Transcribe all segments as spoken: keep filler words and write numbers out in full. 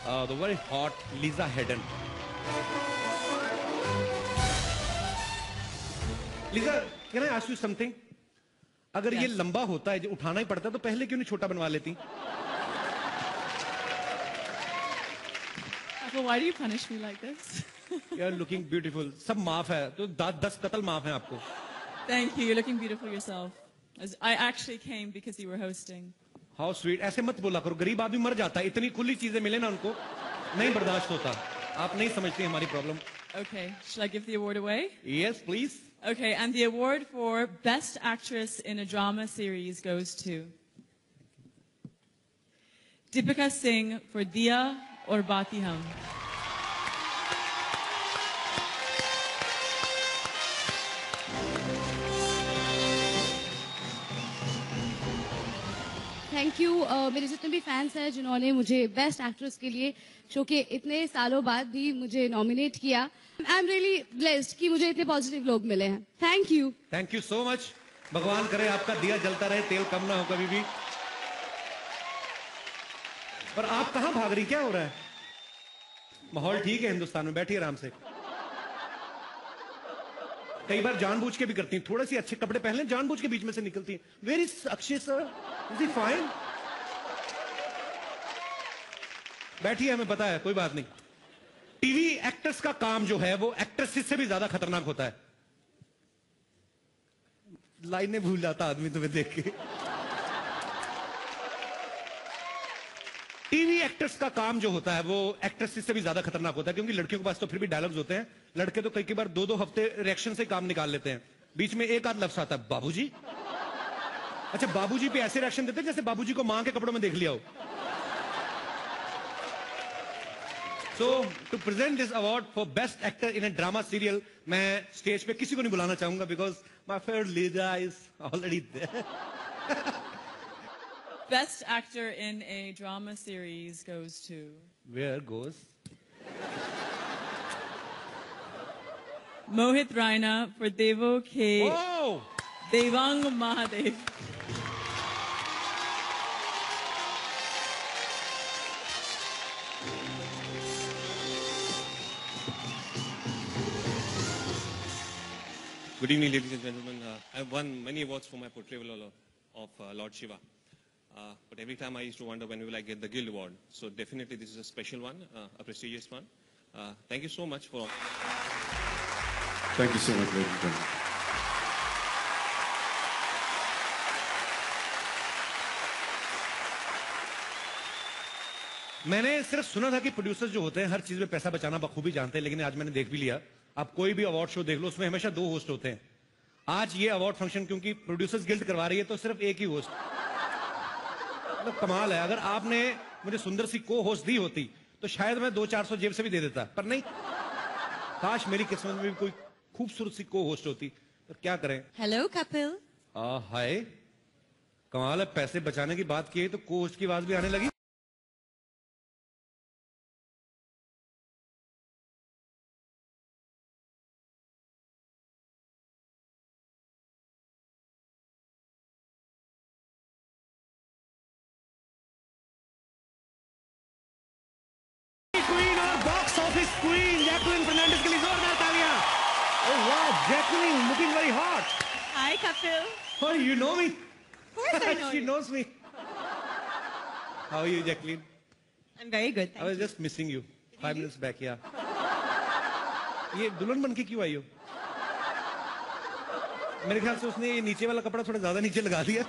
uh, the very hot Lisa Hedden. Lisa, can I ask you something? अगर yes. ये लंबा होता है, जो उठाना ही पड़ता है, तो पहले क्यों नहीं छोटा बनवा लेती? Well, why do you punish me like this? You're looking beautiful. सब माफ है, तो दस दस कत्ल माफ है आपको. Thank you. You're looking beautiful yourself. As I actually came because you were hosting. How sweet. ऐसे मत बोला करो. गरीब आदमी मर जाता है. इतनी खुली चीजें मिले ना उनको, नहीं बर्दाश्त होता. आप नहीं समझती हमारी problem. Okay. Shall I give the award away? Yes, please. Okay. And the award for Best Actress in a Drama Series goes to Deepika Singh for Diya Aur Baati Hum. Thank you uh, मेरे जितने भी fans हैं जिन्होंने मुझे best actress के लिए show के इतने सालों बाद भी मुझे नॉमिनेट किया. आई एम रियली ब्लेस्ड कि मुझे इतने पॉजिटिव लोग मिले हैं. Thank you. Thank you so much. भगवान करे आपका दिया जलता रहे, तेल कम ना हो कभी भी. पर आप कहां भाग रही, क्या हो रहा है? माहौल ठीक है हिंदुस्तान में, बैठिए आराम से. कई बार जानबूझ के भी करती हैं, थोड़े से अच्छे कपड़े पहन लें, जानबूझ के बीच में से निकलती हैं. Where is Akshay sir? Is he fine? बैठिए, हमें पता है, कोई बात नहीं. टीवी एक्टर्स का काम जो है वो एक्ट्रेसेस से भी ज्यादा खतरनाक होता है. लाइनें भूल जाता आदमी तुम्हें देख के. टीवी एक्टर्स का काम जो होता है वो एक्ट्रेसेस से भी ज्यादा खतरनाक होता है, क्योंकि लड़कियों के पास तो फिर भी डायलॉग्स होते हैं. लड़के तो कई कई बार दो दो हफ्ते रिएक्शन से काम निकाल लेते हैं. बीच में एक आध लफ्ज आता है, बाबूजी. अच्छा, बाबूजी पे ऐसे रिएक्शन देते हैं जैसे बाबूजी को मां के कपड़ों में देख लिया हो. So to present this award for best actor in a drama serial, मैं स्टेज पे किसी को नहीं बुलाना चाहूंगा because my favourite leader is already there. Best actor in a drama series goes to... Where goes? Mohit Raina for Devo K. Oh! Devang Mahadev. Good evening, ladies and gentlemen. Uh, I've won many awards for my portrayal of, of uh, Lord Shiva. Uh, but every time I used to wonder when will I get the Guild Award. So definitely this is a special one, uh, a prestigious one. Uh, thank you so much for... Thank you so much, ladies and gentlemen. मैंने सिर्फ सुना था कि producers जो होते हैं हर चीज में पैसा बचाना बखूबी जानते हैं, लेकिन आज मैंने देख भी लिया. आप कोई भी अवार्ड शो देख लो, उसमें हमेशा दो होस्ट होते हैं. आज ये अवार्ड फंक्शन क्योंकि प्रोड्यूसर्स गिल्ड करवा रही है तो सिर्फ एक ही होस्ट. मतलब कमाल है. अगर आपने मुझे सुंदर सी को होस्ट दी होती तो शायद मैं दो चार सौ जेब से भी दे देता, पर नहीं. काश मेरी किस्मत में भी कोई खूबसूरत सी को होस्ट होती. पर क्या करें. हेलो कपिल. हाय, कमाल है. पैसे बचाने की बात की तो को होस्ट की आवाज भी आने लगी. Queen Jacqueline Fernandez के लिए जोरदार तालियां. Oh wow, Jacqueline looking very hot. Hi Kapil. Oh, you know me? Of course I know She you. knows me. How are you, Jacqueline? I'm very good. Thank I was you. just missing you. Five minutes back, yeah. ये दुल्हन बन के क्यों आई हो? मेरे ख्याल से उसने ये नीचे वाला कपड़ा थोड़ा ज्यादा नीचे लगा दिया.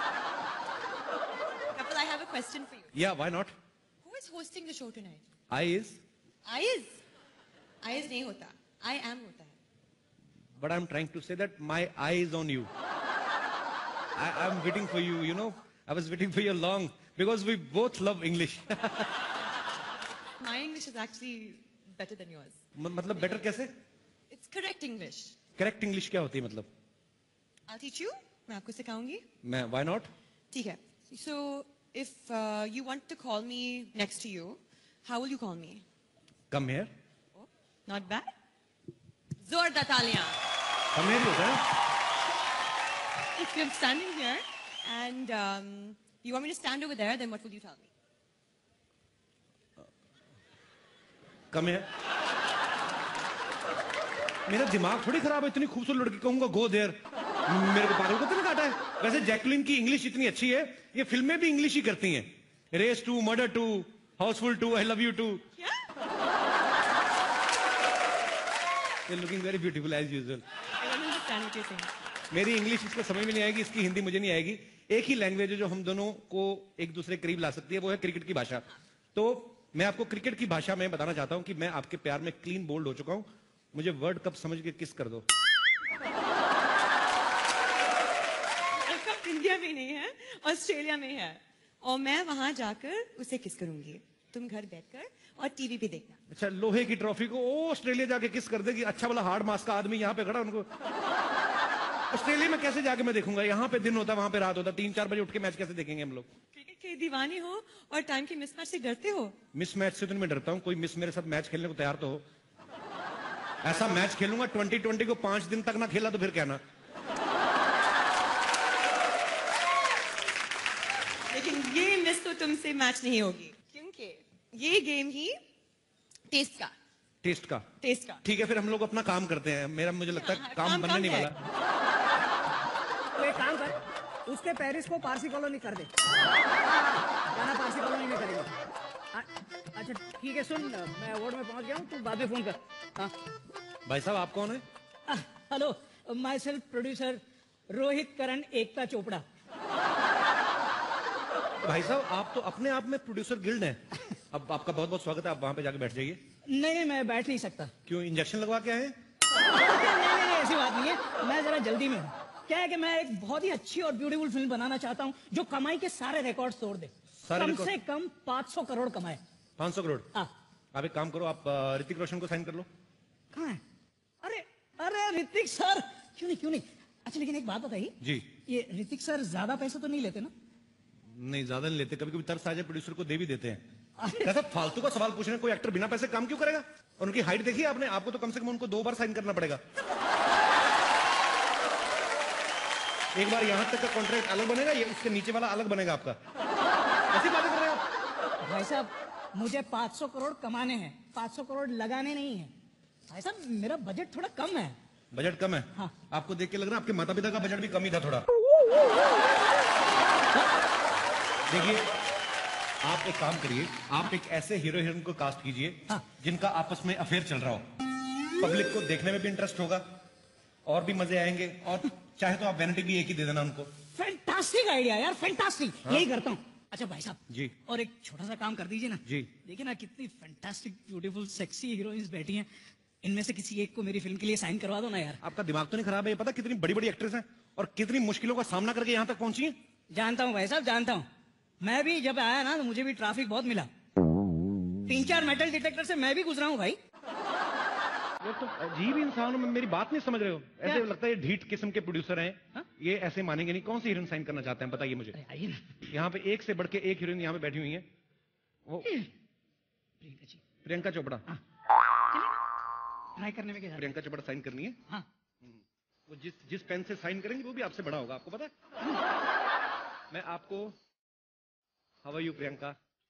Kapil, I have a question for you. Yeah, why not? Who is hosting the show tonight? I is. Ayaz. Ayaz नहीं होता. I am होता है. But I'm trying to say that my eye is on you. I, I'm waiting for you, you know. I was waiting for you long because we both love English. My English is actually better than yours. म- मतलब better कैसे? It's correct English. Correct English क्या होती है मतलब? I'll teach you. मैं आपको सिखाऊंगी. मैं why not? ठीक है. So if uh, you want to call me next to you, how will you call me? Come here. Oh, not bad. जोरदार तालियां. Come here होता है. If you're standing here and um, you want me to stand over there, then what will you tell me? कम है। मेरा दिमाग थोड़ी खराब है, इतनी खूबसूरत लड़की कहूंगा गो देयर, मेरे को पागल को तो काटा है। वैसे जैकलिन की इंग्लिश इतनी अच्छी है, ये फिल्में भी इंग्लिश ही करती हैं। Race two, Murder two, Housefull two, I love you too. Looking very beautiful as usual. मेरी इंग्लिश इसको समझ में नहीं आएगी, इसकी हिंदी मुझे नहीं आएगी। एक ही लैंग्वेज है जो हम दोनों को एक दूसरे के करीब ला सकती है, वो है क्रिकेट की भाषा। तो मैं आपको क्रिकेट की भाषा में बताना चाहता हूं कि मैं आपके प्यार में क्लीन बोल्ड हो चुका हूं। मुझे वर्ल्ड कप समझ के किस कर दो। वर्ल्ड कप इंडिया में नहीं है, ऑस्ट्रेलिया में है, और मैं वहां जाकर उसे किस करूंगी। तुम घर बैठकर और टीवी पे देखना। अच्छा, लोहे की ट्रॉफी को ओ ऑस्ट्रेलिया जाके किस कर देगी? अच्छा वाला हार्ड मास का आदमी यहाँ पे खड़ा, उनको ऑस्ट्रेलिया में कैसे जाके मैं देखूंगा? यहाँ पे दिन होता, वहां पे रात होता, तीन चार बजे उठ के मैच कैसे देखेंगे हम लोग? क्रिकेट के दीवाने हो और टाइम की मिसमैच से डरते हो? मिस मैच से तो मैं डरता हूँ, कोई मिस मेरे साथ मैच खेलने को तैयार तो हो। ऐसा मैच खेलूंगा ट्वेंटी ट्वेंटी को पांच दिन तक ना खेला तो फिर कहना। लेकिन ये मिस तो तुमसे मैच नहीं होगी, क्योंकि ये गेम ही टेस्ट का टेस्ट का टेस्ट का ठीक है, फिर हम लोग अपना काम करते हैं। मेरा मुझे लगता है हाँ, काम, काम बनने नहीं है। वाला। तो एक काम कर, उसके पेरिस को पारसी कॉलोनी कर दे। जाना पारसी कॉलोनी में करेंगे। अ- अच्छा ठीक है, सुन मैं अवार्ड में पहुंच गया हूँ, तू बाद में फोन कर। हाँ भाई साहब, आप कौन है? Hello, myself producer Rohit Karan Ekta Chopra. भाई साहब, आप तो अपने आप में प्रोड्यूसर गिल्ड हैं। अब आपका बहुत बहुत स्वागत है, आप वहां पे जाके बैठ जाइए। नहीं नहीं, मैं बैठ नहीं सकता। क्यों, इंजेक्शन लगवा के आए हैं? नहीं नहीं नहीं, ऐसी बात नहीं है, मैं जरा जल्दी में हूँ। क्या है कि मैं एक बहुत ही अच्छी और ब्यूटीफुल फिल्म बनाना चाहता हूँ जो कमाई के सारे रिकॉर्ड तोड़ दे। सारे कम रिकॉर्ड? से कम पाँच सौ करोड़ कमाए। पाँच सौ करोड़? हाँ। आप एक काम करो, आप अ, ऋतिक रोशन को साइन कर लो। कहाँ है? अरे अरे ऋतिक सर, क्यों नहीं क्यों नहीं। अच्छा लेकिन एक बात बताइए जी। ये ऋतिक सर ज्यादा पैसे तो नहीं लेते ना? नहीं, ज्यादा नहीं लेते, कभी कभी तरस आ जाए प्रोड्यूसर को दे भी देते हैं। कैसा फालतू का सवाल पूछ रहे हैं? कोई एक्टर बिना पैसे काम क्यों करेगा? और उनकी हाइट देखिए आपने, आपको तो कम से कम उनको दो बार साइन करना पड़ेगा। एक बार यहां तक का कॉन्ट्रैक्ट अलग बनेगा, ये उसके नीचे वाला अलग बनेगा आपका। ऐसी बातें कर रहे हैं आप? भाई साहब, मुझे पाँच सौ करोड़ कमाने हैं, पाँच सौ करोड़ लगाने नहीं है। भाई साहब, मेरा बजट थोड़ा कम है। बजट कम है? हाँ। आपको देख के लग रहा है आपके माता पिता का बजट भी कम ही था थोड़ा। देखिए, आप एक काम करिए, आप एक ऐसे हीरो हीरोइन को कास्ट कीजिए हाँ। जिनका आपस में अफेयर चल रहा हो। पब्लिक को देखने में भी इंटरेस्ट होगा और भी मजे आएंगे, और चाहे तो आप वैनिटी भी एक ही दे देना उनको। फैंटास्टिक आइडिया यार, फैंटास्टिक। हाँ। यही करता हूँ। अच्छा भाई साहब जी। और एक छोटा सा काम कर दीजिए ना। जी। देखिए ना, कितनी फैंटास्टिक ब्यूटीफुल सेक्सी हीरोइंस बैठी हैं, इनमें से किसी एक को मेरी फिल्म के लिए साइन करवा दो ना यार। आपका दिमाग तो नहीं खराब है? ये पता कितनी बड़ी बड़ी एक्ट्रेस हैं और कितनी मुश्किलों का सामना करके यहाँ तक पहुंची हैं? जानता हूँ भाई साहब, जानता हूँ। मैं भी जब आया ना तो मुझे भी ट्रैफिक बहुत मिला, तीन चार मेटल डिटेक्टर से मैं भी गुजरा हूँ भाई। ये तो अजीब इंसान हो, मेरी बात नहीं समझ रहे हो? ऐसे क्या? लगता है ये ढीठ किस्म के प्रोड्यूसर हैं। हाँ? ये ऐसे मानेंगे नहीं। कौन सी हीरोइन साइन करना चाहते हैं बताइए मुझे? अरे आइए ना। यहाँ पे एक से बढ़ के एक हीरोइन यहाँ पे बैठी हुई है। वो प्रियंका जी, प्रियंका चोपड़ा। ट्राई करने में क्या जाता है? प्रियंका चोपड़ा साइन करनी है। हाँ। वो जिस जिस पेन से साइन करेंगे वो भी आपसे बड़ा होगा, आपको पता है? मैं आपको, हाउ आर यू प्रियंका?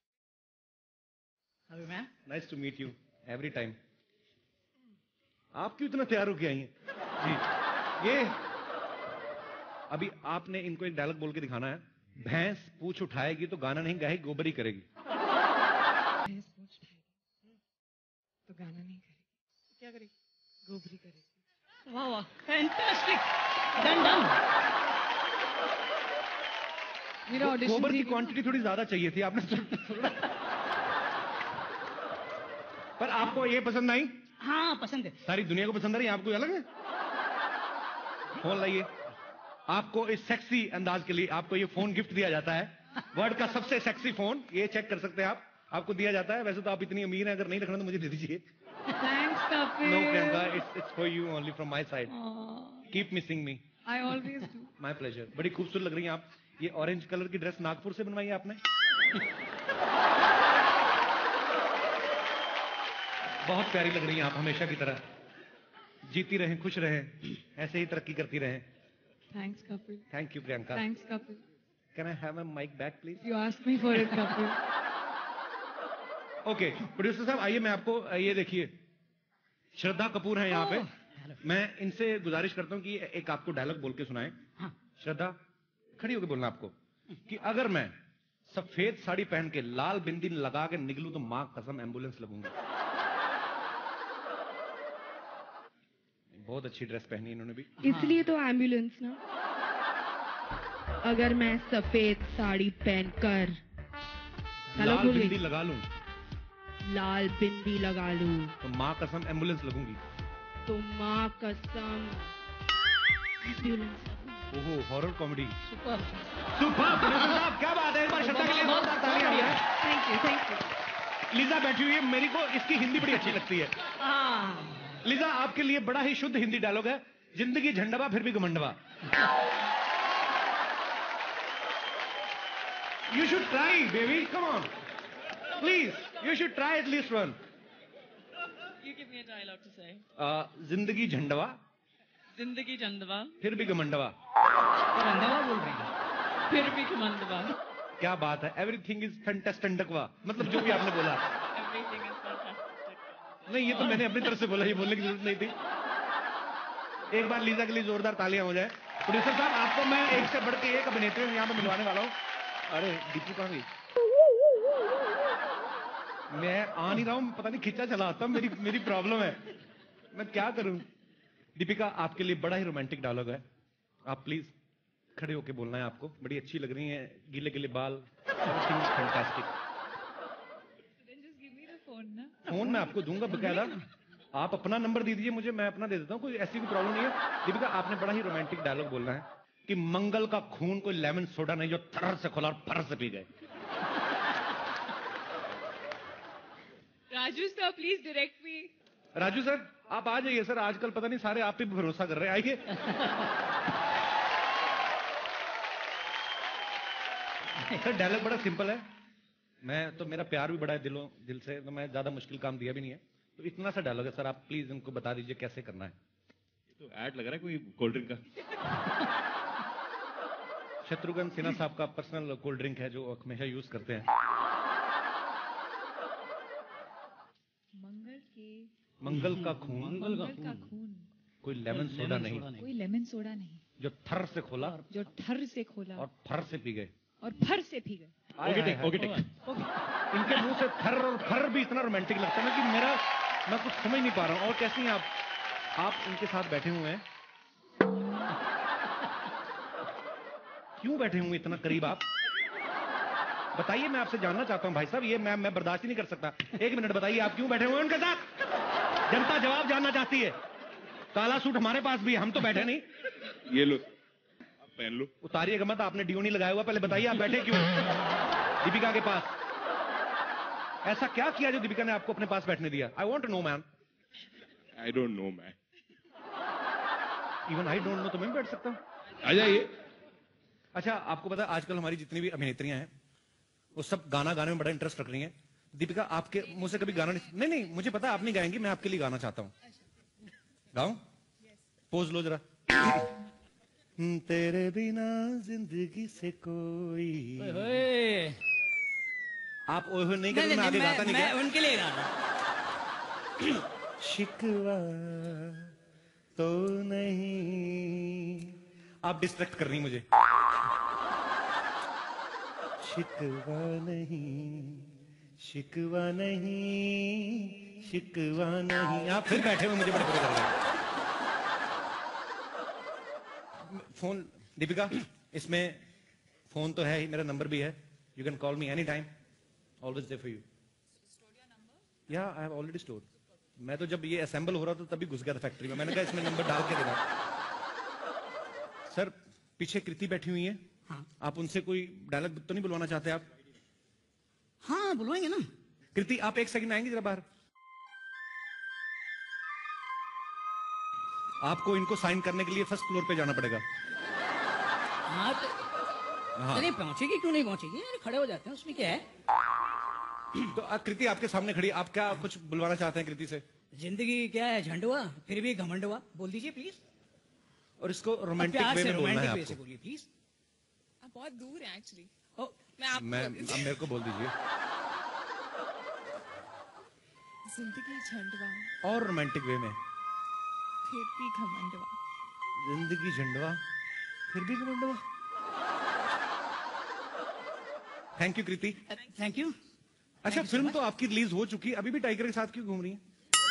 अभी मैं nice to meet you every time. आप क्यों इतना तैयार होके आई हैं? जी, ये अभी आपने इनको एक डायलॉग बोल के दिखाना है। भैंस पूछ उठाएगी तो गाना नहीं गाएगी, गोबरी करेगी। भैंस पूछ उठाएगी तो गाना नहीं करेगी, क्या करेगी? गोबरी करेगी। वाह वाह, फैंटास्टिक, डन डन। मेरा ऑडिशन गोबर की क्वांटिटी थोड़ी ज्यादा चाहिए थी आपने। पर आपको ये पसंद आई? हाँ पसंद है। सारी दुनिया को पसंद आ रही है, आपको अलग है? फोन लाइए। आपको इस सेक्सी अंदाज के लिए आपको ये फोन गिफ्ट दिया जाता है, वर्ल्ड का सबसे सेक्सी फोन। ये चेक कर सकते हैं आप, आपको दिया जाता है। वैसे तो आप इतनी अमीर हैं, अगर नहीं रखना तो मुझे दे दीजिए। Thanks, Kapil. No Priyanka, it's it's for you only from my side. Keep missing me. I always do. My pleasure. बड़ी खूबसूरत लग रही हैं आप। ये ऑरेंज कलर की ड्रेस नागपुर से बनवाई है आपने? बहुत प्यारी लग रही हैं आप, हमेशा की तरह। जीती रहें, खुश रहें, ऐसे ही तरक्की करती रहें। Thanks, Kapil. Thank you Priyanka. Thanks, Kapil. Can I have a mic back please? You asked me for it, Kapil. Okay producer साहब आइए, मैं आपको ये देखिए श्रद्धा कपूर है यहाँ पे। मैं इनसे गुजारिश करता हूँ कि एक आपको डायलॉग बोल के सुनाएं। हाँ। श्रद्धा खड़ी होकर बोलना आपको कि अगर मैं सफेद साड़ी पहन के लाल बिंदी लगा के निकलूं तो मां कसम एम्बुलेंस लगूंगा। बहुत अच्छी ड्रेस पहनी इन्होंने भी। इसलिए तो एम्बुलेंस ना। अगर मैं सफेद साड़ी पहनकर लाल बिंदी लगा लूं लाल बिंदी लगा लूं तो मां कसम एम्बुलेंस लगूंगी। तो माँ कसम एम्बुलेंस। ओहो horror comedy. Super super producer साहब क्या बात है, एक बार श्रद्धा के लिए जोरदार तालियां हैं। Thank you thank you. Lisa बैठी हुई है, मेरी को इसकी हिंदी बड़ी अच्छी लगती है। लीजा आपके लिए बड़ा ही शुद्ध हिंदी डायलॉग है, जिंदगी झंडवा फिर भी घमंडवा। You should try baby, come on please, you should try at least one. You give me a dialogue to say. जिंदगी झंडवा जिंदगी चंदवा फिर भी घमंडवा। अंधवा बोल रही है। फिर भी घमंडवा। क्या बात है, एवरीथिंग इज फैंटास्टिकवा, मतलब जो भी आपने बोला। Everything is fantastic. नहीं ये तो मैंने अपनी तरफ से बोला, ये बोलने की जरूरत नहीं थी। एक बार लीजा के लिए जोरदार तालियां हो जाए। प्रोड्यूसर साहब आपको मैं एक से बढ़ के एक अभिनेत्री यहाँ पे मिलवाने वाला हूँ। अरे दीपू कहाँ गई? मैं आ नहीं रहा हूँ, पता नहीं खिंचा चला आता, मेरी मेरी प्रॉब्लम है, मैं क्या करूं। दीपिका आपके लिए बड़ा ही रोमांटिक डायलॉग है, आप प्लीज खड़े होके बोलना है आपको। बड़ी अच्छी लग रही हैं, गीले गीले बाल, फैंटास्टिक। फोन मैं आपको दूंगा बकायदा, आप अपना नंबर दे दीजिए मुझे, मैं अपना दे देता हूँ, कोई ऐसी भी प्रॉब्लम नहीं है। दीपिका आपने बड़ा ही रोमांटिक डायलॉग बोलना है कि मंगल का खून कोई लेमन सोडा नहीं जो थर से खोला और फर से पी गए। Raju sir please direct me. Raju sir आप आ जाइए सर, आजकल पता नहीं सारे आप पे भरोसा कर रहे हैं, आइए। सर डायलॉग बड़ा सिंपल है, मैं तो मेरा प्यार भी बड़ा है दिलों दिल से, तो मैं ज्यादा मुश्किल काम दिया भी नहीं है, तो इतना सा डायलॉग है सर, आप प्लीज इनको बता दीजिए कैसे करना है। तो ऐड लग रहा है कोई कोल्ड ड्रिंक का। शत्रुघ्न सिन्हा साहब का पर्सनल कोल्ड ड्रिंक है जो हमेशा यूज करते हैं। मंगल के मंगल का खून मंगल का मंगल का खून कोई लेमन सोडा नहीं कोई लेमन सोडा नहीं जो थर से खोला जो ठर से खोला और फर से पी गए। और फर से पी गए। Okay take okay take. इनके मुंह से थर और फर भी इतना रोमांटिक लगता है ना कि मेरा मैं कुछ समझ नहीं पा रहा हूँ। और कैसी हैं आप आप इनके साथ बैठे हुए हैं, क्यों बैठे हुए इतना करीब आप बताइए, मैं आपसे जानना चाहता हूं भाई साहब, ये मैं मैं बर्दाश्त ही नहीं कर सकता। एक मिनट बताइए आप क्यों बैठे हुए हैं उनके साथ, जनता जवाब जानना चाहती है। काला सूट हमारे पास भी है, हम तो बैठे नहीं। ये लो पहन लो। उतारिएगा मत, आपने डियो नहीं लगाया हुआ, पहले बताइए आप बैठे क्यों दीपिका के पास। ऐसा क्या किया जो दीपिका ने आपको अपने पास बैठने दिया? I want to know man. I don't know man. Even I don't know तो मैं भी बैठ सकता हूँ। आ जाइए। अच्छा आपको पता है आजकल हमारी जितनी भी अभिनेत्रियां हैं वो सब गाना गाने में बड़ा इंटरेस्ट रख रही हैं। दीपिका आपके मुंह से कभी गाना नहीं नहीं नहीं मुझे पता आप नहीं गाएंगी, मैं आपके लिए गाना चाहता हूँ। गाऊं? पोज लो जरा। तेरे बिना जिंदगी से कोई आप ओह नहीं करते, मैं आगे गाता नहीं मैं उनके लिए गाना। शिकवा तो नहीं, आप डिस्ट्रैक्ट कर रही मुझे। शिकवा नहीं शिकवा नहीं शिकवा नहीं, आप फिर बैठे हुए मुझे बड़े बुरे कर रहे हैं। फोन दीपिका इसमें फोन तो है ही, मेरा नंबर भी है, you can call me any time, always there for you. या आई हैव ऑलरेडी स्टोर्ड। मैं तो जब ये असेंबल हो रहा था तभी घुस गया था फैक्ट्री में, मैंने कहा इसमें नंबर डाल के देना। सर पीछे कृति बैठी हुई है, हाँ। आप उनसे कोई डायलॉग तो नहीं बुलवाना चाहते आप? हाँ बुलवाएंगे ना। कृति आप एक सेकंड आएंगे जरा बाहर। आपको इनको साइन करने के लिए फर्स्ट फ्लोर पे जाना पड़ेगा। हाँ तो हाँ। अरे पहुंचेगी क्यों नहीं पहुंचेगी, अरे खड़े हो जाते हैं, उसमें क्या है। तो आ, कृति आपके सामने खड़ी, आप क्या कुछ बुलवाना चाहते हैं कृति से? जिंदगी क्या है झंडुआ फिर भी घमंडुआ, बोल दीजिए प्लीज। और इसको रोमांटिक प्यार वे से में बोलना है रोमांटिक वे से आपको। बोलिए प्लीज। आप बहुत दूर हैं एक्चुअली। ओ मैं आपको मैं अब मेरे को बोल दीजिए। जिंदगी झंडवा और रोमांटिक वे में, फिर भी घमंडवा। जिंदगी झंडवा फिर भी घमंडवा। Thank you Kriti. Thank you. अच्छा, फिल्म तो आपकी रिलीज हो चुकी, अभी भी टाइगर के साथ क्यों घूम रही है?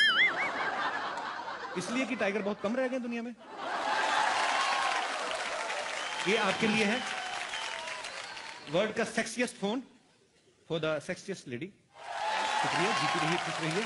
इसलिए कि टाइगर बहुत कम रह गए दुनिया में। ये आपके लिए है वर्ल्ड का sexiest phone for the sexiest lady. शुक्रिया, जीती रहिए, खुश रहिए।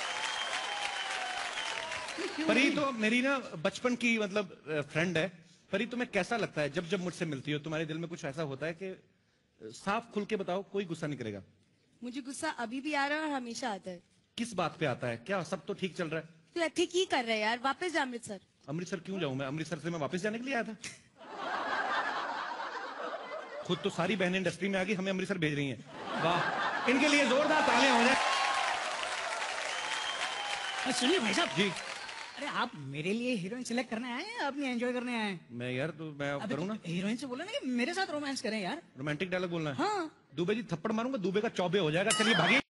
परी तो मेरी ना बचपन की मतलब फ्रेंड है। परी, तुम्हें कैसा लगता है जब जब मुझसे मिलती हो? तुम्हारे दिल में कुछ ऐसा होता है कि साफ खुल के बताओ, कोई गुस्सा नहीं करेगा? मुझे गुस्सा अभी भी आ रहा है और हमेशा आता है। किस बात पे आता है? क्या सब तो ठीक चल रहा है? तो ठीक ही कर रहे हैं यार, वापस जा अमृतसर। अमृतसर क्यों जाऊं मैं? अमृतसर से मैं वापस जाने के लिए आया था। खुद तो सारी बहनें इंडस्ट्री में आ गई, हमें अमृतसर भेज रही हैं। वाह, इनके लिए जोरदार तालियां हो जाए। सुनिए भाई साहब जी। अरे आप मेरे लिए हीरोइन सिलेक्ट करने आए हैं, अपनी एंजॉय करने आए हैं? मैं यार तो मैं करूँ ना, हीरोइन से बोलो ना कि मेरे साथ रोमांस करें यार। रोमांटिक डायलॉग बोलना है। हाँ। दुबे जी थप्पड़ मारूंगा, दुबे का चौबे हो जाएगा। चलिए भागिए।